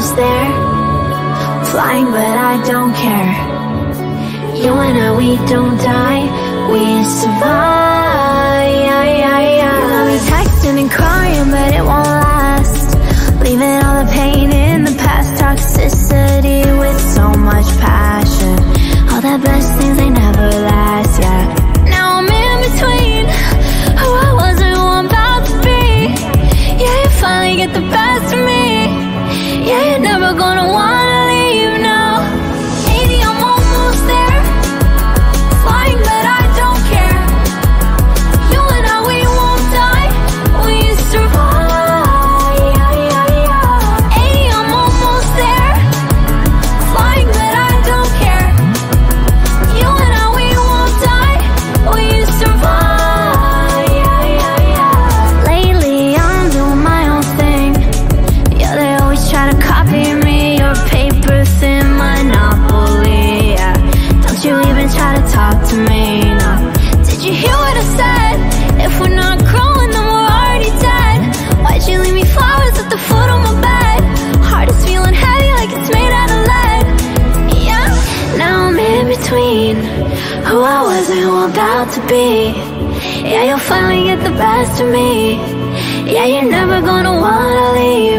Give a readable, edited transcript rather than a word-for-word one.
almost there, flying but I don't care. You and I, we don't die, we survive. I'll be texting and crying but it won't last, leaving all the pain in the past. Toxicity with so much passion, all the best things, they never last, yeah. Now I'm in between who I was and who I'm about to be. Yeah, you finally get the best of me. Yeah, you're never gonna wanna leave now. Maybe I'm almost there, flying but I don't care. You and I, we won't die, we survive. Hey, I'm almost there, flying but I don't care. You and I, we won't die, we survive. Lately I'm doing my own thing. Yeah, they always try to copy me, your paper thin monopoly, yeah. Don't you even try to talk to me, no. Did you hear what I said? If we're not growing, then we're already dead. Why'd you leave me flowers at the foot of my bed? Heart is feeling heavy like it's made out of lead, yeah. Now I'm in between who I was and who I'm about to be. Yeah, you'll finally get the best of me. Yeah, you're never gonna wanna leave